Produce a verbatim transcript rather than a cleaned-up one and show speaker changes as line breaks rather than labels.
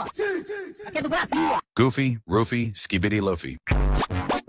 Eseba. Aqui é do Brasil.
Goofy, Roofy, Skibidi Loafy.